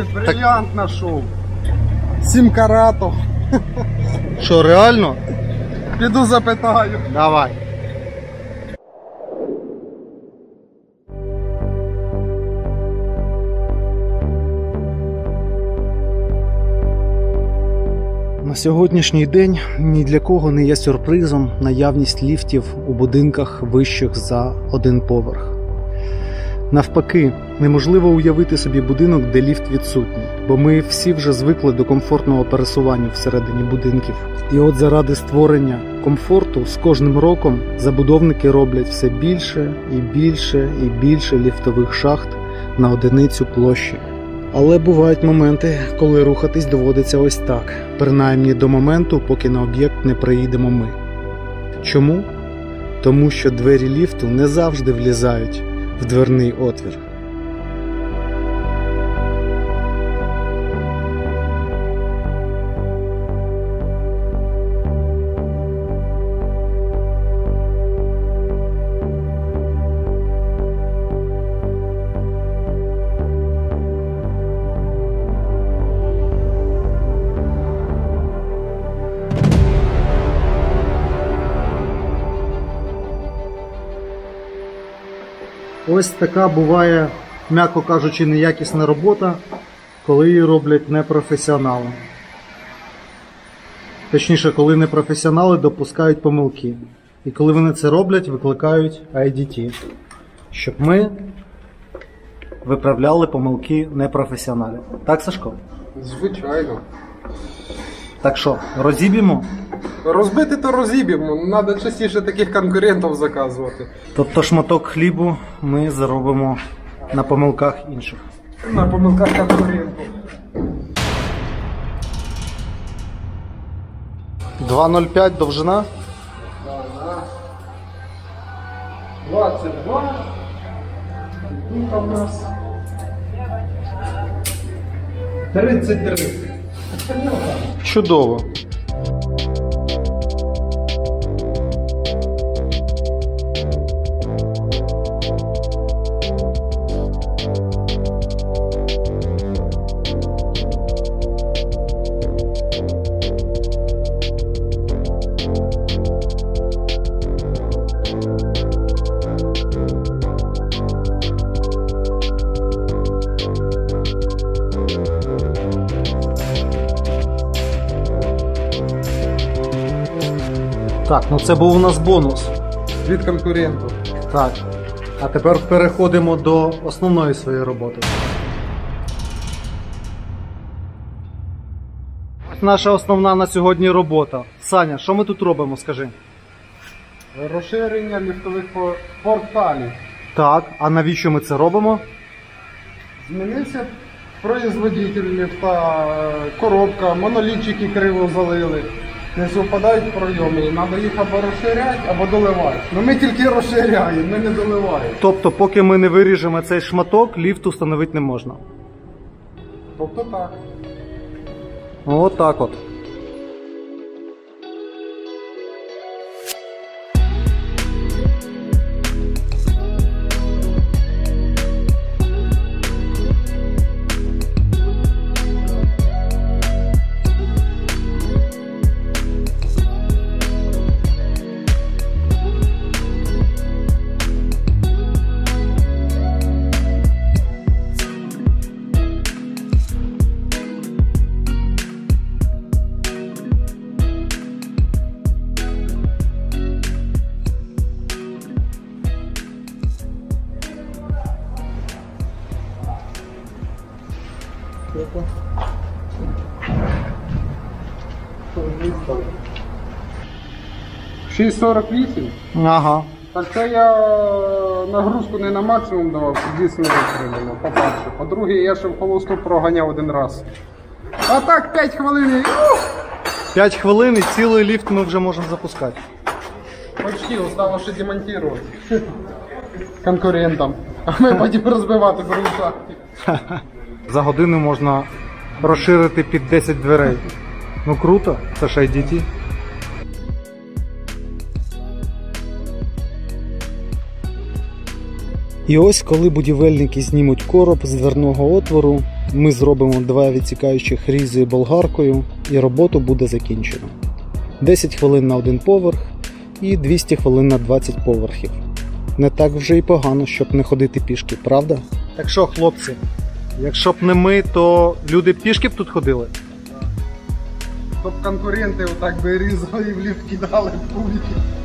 бриллиант знайшов. 7 каратів. Що, реально? Піду запитаю. Давай. На сьогоднішній день ні для кого не є сюрпризом наявність ліфтів у будинках вищих за один поверх. Навпаки, неможливо уявити собі будинок, де ліфт відсутній, бо ми всі вже звикли до комфортного пересування всередині будинків. І от заради створення комфорту з кожним роком забудовники роблять все більше і більше і більше ліфтових шахт на одиницю площі. Але бувають моменти, коли рухатись доводиться ось так, принаймні до моменту, поки на об'єкт не приїдемо ми. Чому? Тому що двері ліфту не завжди влізають в дверний отвір. Ось така буває, м'яко кажучи, неякісна робота, коли її роблять непрофесіонали. Точніше, коли непрофесіонали допускають помилки. І коли вони це роблять, викликають IDT, щоб ми виправляли помилки непрофесіоналів. Так, Сашко? Звичайно. Так що, розіб'ємо? Розбити то розіб'ємо, треба частіше таких конкурентів заказувати. Тобто шматок хлібу ми заробимо на помилках інших. На помилках конкурентів. 2,05 довжина. 22. Тут у нас 33. Чудово. Так, ну це був у нас бонус. Від конкурентів. Так. А тепер переходимо до основної своєї роботи. Наша основна на сьогодні робота. Саня, що ми тут робимо, скажи? Розширення ліфтових порталів. Так, а навіщо ми це робимо? Змінився производитель ліфта, коробка, монолітчики криво залили. Не совпадають пройоми, треба їх або розширяти, або доливати. Ну ми тільки розширяємо, ми не доливаємо. Тобто, поки ми не виріжемо цей шматок, ліфт установити не можна. Тобто так. От так от. Сколько? 6,48. Ага. Так це я нагрузку не на максимум давав, дійсно витримано, по-перше. По-друге, я ще в холосту проганяв один раз. А так 5 хвилин. 5 хвилин і цілий ліфт ми вже можемо запускати. Почти, осталось ще демонтувати. Конкурентам. А ми потім розбивати брусчатки. За годину можна розширити під 10 дверей. Ну круто, це ж IDT. І ось коли будівельники знімуть короб з дверного отвору, Ми зробимо 2 відсікаючих різи болгаркою і роботу буде закінчено. 10 хвилин на 1 поверх і 200 хвилин на 20 поверхів. Не так вже й погано, щоб не ходити пішки, правда? Так що, хлопці, якщо б не ми, то люди пішки б тут ходили? Щоб конкуренти отак би різали і в ліфт кидали в публіки.